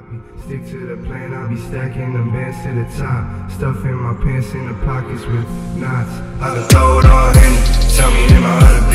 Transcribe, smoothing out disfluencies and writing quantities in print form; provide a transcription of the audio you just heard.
Stick to the plan, I'll be stacking them bands to the top. Stuffing my pants in the pockets with knots. I can throw it all in, tell me am I how to be.